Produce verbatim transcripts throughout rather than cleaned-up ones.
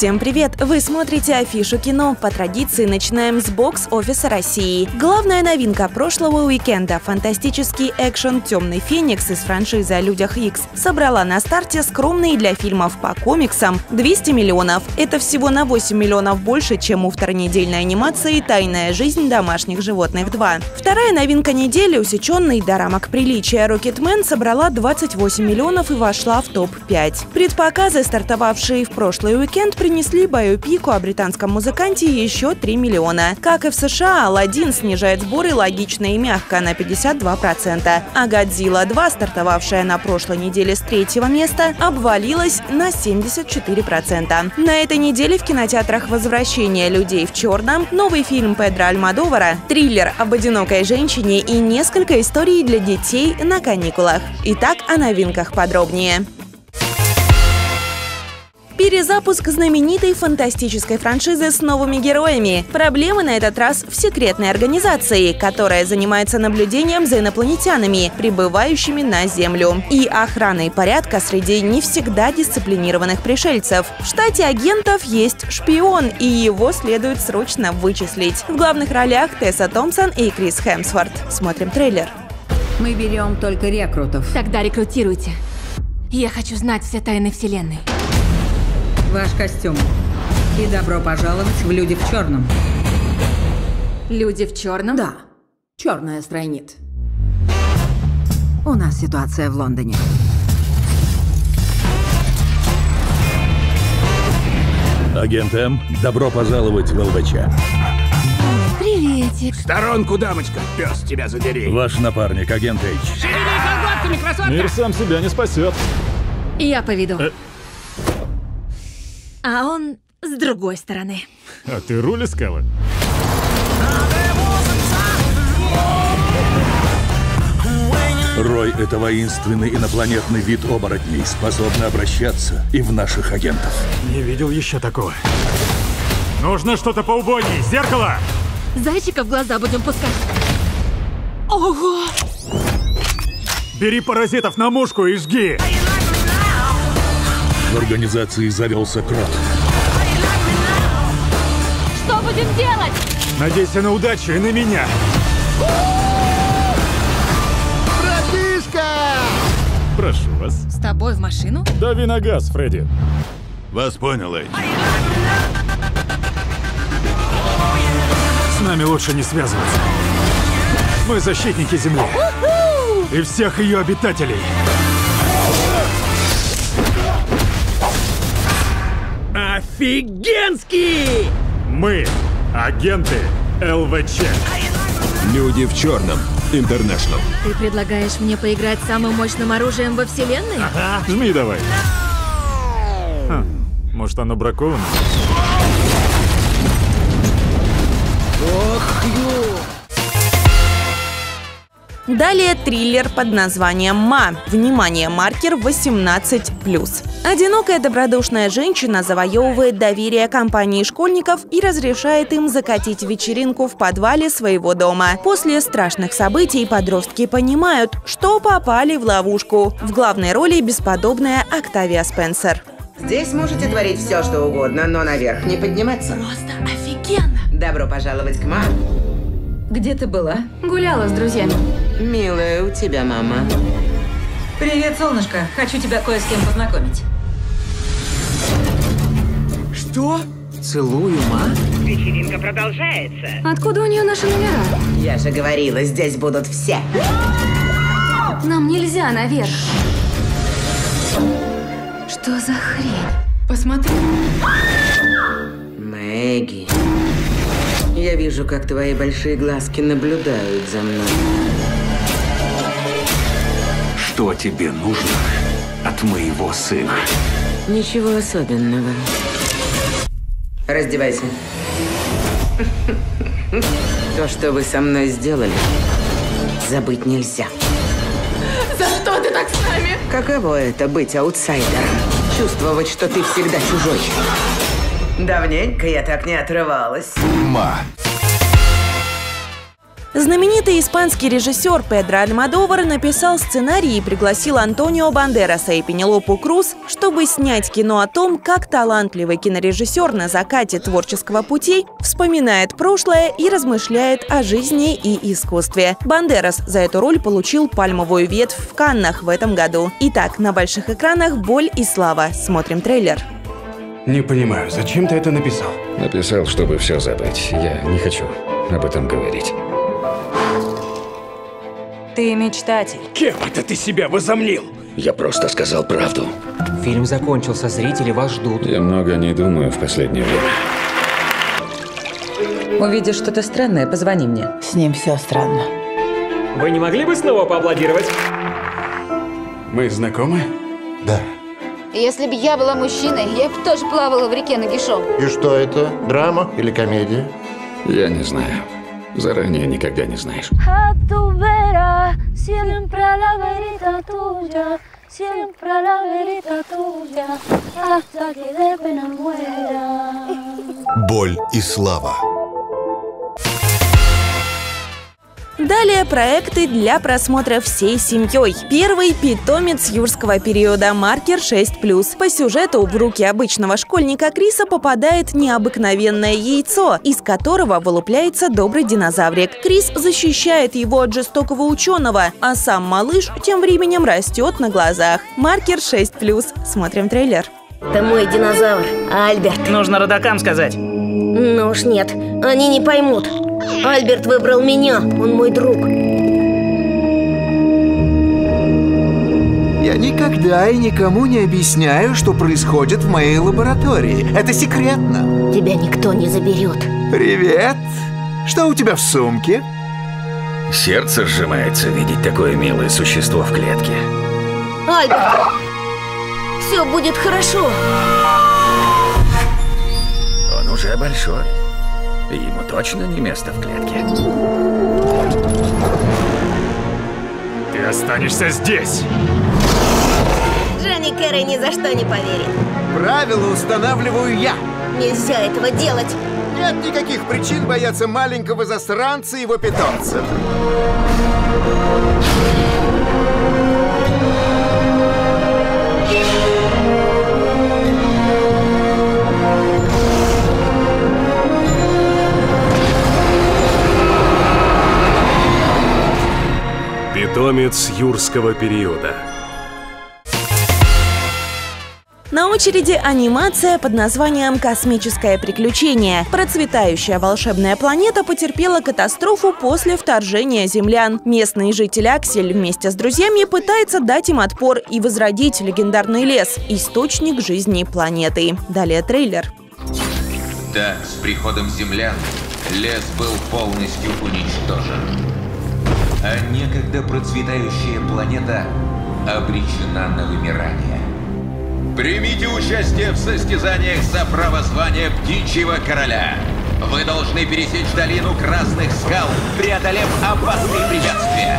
Всем привет! Вы смотрите Афишу кино. По традиции начинаем с бокс-офиса России. Главная новинка прошлого уикенда – фантастический экшен «Темный Феникс» из франшизы о Людях Икс собрала на старте скромные для фильмов по комиксам двести миллионов. Это всего на восемь миллионов больше, чем у второнедельной анимации «Тайная жизнь домашних животных два». Вторая новинка недели – усеченный до рамок приличия «Рокетмен» собрала двадцать восемь миллионов и вошла в топ пять. Предпоказы, стартовавшие в прошлый уикенд, принесли байопику о британском музыканте еще три миллиона. Как и в США, «Аладдин» снижает сборы логично и мягко на пятьдесят два процента, а «Годзилла два», стартовавшая на прошлой неделе с третьего места, обвалилась на семьдесят четыре процента. На этой неделе в кинотеатрах «Возвращение людей в черном», новый фильм Педро Альмодовара, триллер об одинокой женщине и несколько историй для детей на каникулах. Итак, о новинках подробнее. Перезапуск знаменитой фантастической франшизы с новыми героями. Проблемы на этот раз в секретной организации, которая занимается наблюдением за инопланетянами, прибывающими на Землю, и охраной порядка среди не всегда дисциплинированных пришельцев. В штате агентов есть шпион, и его следует срочно вычислить. В главных ролях Тесса Томпсон и Крис Хемсворт. Смотрим трейлер. Мы берем только рекрутов. Тогда рекрутируйте. Я хочу знать все тайны Вселенной. Ваш костюм. И добро пожаловать в «Люди в черном». Люди в черном? Да. Черная стройнит. У нас ситуация в Лондоне. Агент М, добро пожаловать в ЛВЧ. Приветик. В сторонку, дамочка, пес тебя задери. Ваш напарник, агент Эйч. Шевели колготками, красотка! Мир сам себя не спасет. Я поведу. Э. А он с другой стороны. А ты руль искала? Рой — это воинственный инопланетный вид оборотней, способный обращаться и в наших агентов. Не видел еще такого. Нужно что-то поубойней. Зеркало! Зайчика в глаза будем пускать. Ого! Бери паразитов на мушку и жги! В организации завелся крот. Что будем делать? Надейся на удачу и на меня. Братишка! Прошу вас. С тобой в машину? Дави на газ, Фредди. Вас понял, Эйч. С нами лучше не связываться. Мы защитники Земли. И всех ее обитателей. Офигенский! Мы агенты ЛВЧ. Люди в черном. Интернешнл. Ты предлагаешь мне поиграть самым мощным оружием во Вселенной? Ага. Жми давай. Ха, может, оно браковано? Ох, ё! Далее триллер под названием «Ма». Внимание, маркер восемнадцать плюс. Одинокая добродушная женщина завоевывает доверие компании школьников и разрешает им закатить вечеринку в подвале своего дома. После страшных событий подростки понимают, что попали в ловушку. В главной роли бесподобная Октавия Спенсер. Здесь можете творить все, что угодно, но наверх не подниматься. Просто офигенно! Добро пожаловать к Ма. Где ты была? Гуляла с друзьями. Милая у тебя мама. Привет, солнышко. Хочу тебя кое с кем познакомить. Что? Целую, Ма? Вечеринка продолжается. Откуда у нее наши номера? Я же говорила, здесь будут все. Нам нельзя наверх. Что за хрень? Посмотри. Мэгги, я вижу, как твои большие глазки наблюдают за мной. Что тебе нужно от моего сына? Ничего особенного. Раздевайся. То, что вы со мной сделали, забыть нельзя. За что ты так с нами? Каково это быть аутсайдером? Чувствовать, что ты всегда чужой. Давненько я так не отрывалась. Ма. Знаменитый испанский режиссер Педро Альмодовар написал сценарий и пригласил Антонио Бандераса и Пенелопу Круз, чтобы снять кино о том, как талантливый кинорежиссер на закате творческого пути вспоминает прошлое и размышляет о жизни и искусстве. Бандерас за эту роль получил пальмовую ветвь в Каннах в этом году. Итак, на больших экранах «Боль и слава». Смотрим трейлер. Не понимаю, зачем ты это написал? Написал, чтобы все забыть. Я не хочу об этом говорить. Ты мечтатель. Кем это ты себя возомнил? Я просто сказал правду. Фильм закончился, зрители вас ждут. Я много не думаю в последнее время. Увидишь что-то странное, позвони мне. С ним все странно. Вы не могли бы снова поаплодировать? Мы знакомы? Да. Если бы я была мужчиной, я бы тоже плавала в реке нагишом. И что это? Драма или комедия? Я не знаю. Заранее никогда не знаешь. Боль и слава. Далее проекты для просмотра всей семьей. Первый – питомец юрского периода «Маркер шесть плюс». По сюжету в руки обычного школьника Криса попадает необыкновенное яйцо, из которого вылупляется добрый динозаврик. Крис защищает его от жестокого ученого, а сам малыш тем временем растет на глазах. «Маркер шесть плюс». Смотрим трейлер. Это мой динозавр, Альберт. Нужно родакам сказать. Ну уж нет, они не поймут. Альберт выбрал меня, он мой друг. Я никогда и никому не объясняю, что происходит в моей лаборатории. Это секретно. Тебя никто не заберет. Привет. Что у тебя в сумке? Сердце сжимается видеть такое милое существо в клетке. Альберт, все будет хорошо. Он уже большой. Ему точно не место в клетке. Ты останешься здесь. Джонни Керри ни за что не поверит. Правила устанавливаю я. Нельзя этого делать. Нет никаких причин бояться маленького засранца и его питомца. Питомец юрского периода. На очереди анимация под названием «Космическое приключение». Процветающая волшебная планета потерпела катастрофу после вторжения землян. Местный житель Аксель вместе с друзьями пытается дать им отпор и возродить легендарный лес – источник жизни планеты. Далее трейлер. Да, с приходом землян лес был полностью уничтожен. А некогда процветающая планета обречена на вымирание. Примите участие в состязаниях за право звания Птичьего Короля. Вы должны пересечь долину Красных Скал, преодолев опасные препятствия.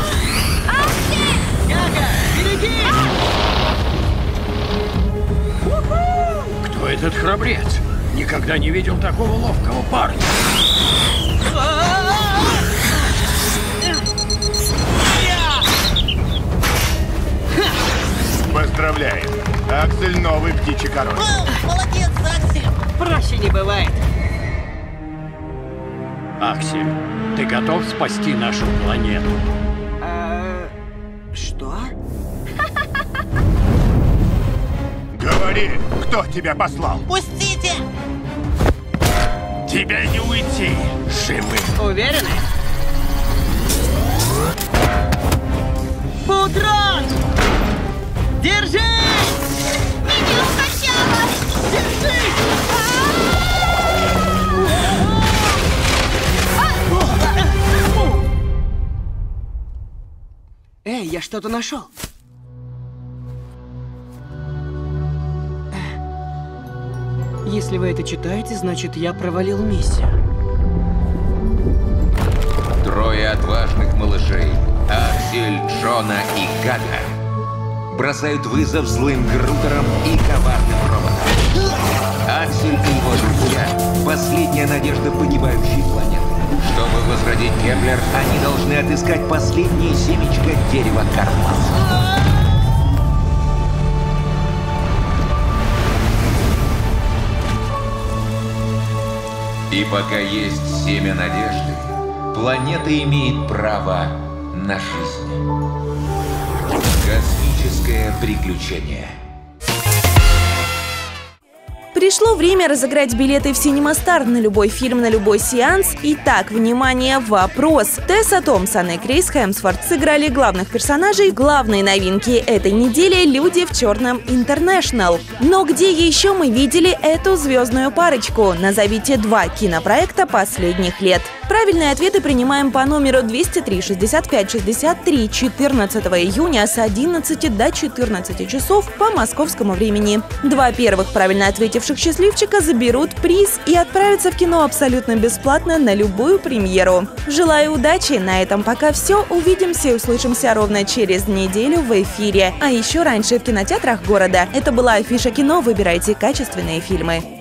Кто этот храбрец? Никогда не видел такого ловкого парня. Поздравляем! Аксель — новый птичий король. Молодец, Аксель! Проще не бывает. Аксель, ты готов спасти нашу планету? А, что? Говори, кто тебя послал? Пустите! Тебе не уйти живым. Уверены? Путрон! Держись! Меня укачало! Держись! Эй, я что-то нашел. Если вы это читаете, значит, я провалил миссию. Трое отважных малышей – Аксель, Джона и Гага – бросают вызов злым Грутерам и коварным роботам. Аксель и его друзья – последняя надежда погибающей планеты. Чтобы возродить Кеплер, они должны отыскать последнее семечко дерева Карпаса. И пока есть семя надежды, планета имеет право на жизнь. Космическое приключение. Пришло время разыграть билеты в Cinema Star на любой фильм, на любой сеанс. Итак, внимание, вопрос. Тесса Томпсон и Крис Хемсворт сыграли главных персонажей в главной новинке этой недели «Люди в черном International». Но где еще мы видели эту звездную парочку? Назовите два кинопроекта последних лет. Правильные ответы принимаем по номеру двести три шестьдесят пять шестьдесят три четырнадцатого июня с одиннадцати до четырнадцати часов по московскому времени. Два первых правильно ответивших счастливчика заберут приз и отправятся в кино абсолютно бесплатно на любую премьеру. Желаю удачи! На этом пока все. Увидимся и услышимся ровно через неделю в эфире. А еще раньше в кинотеатрах города. Это была Афиша кино. Выбирайте качественные фильмы.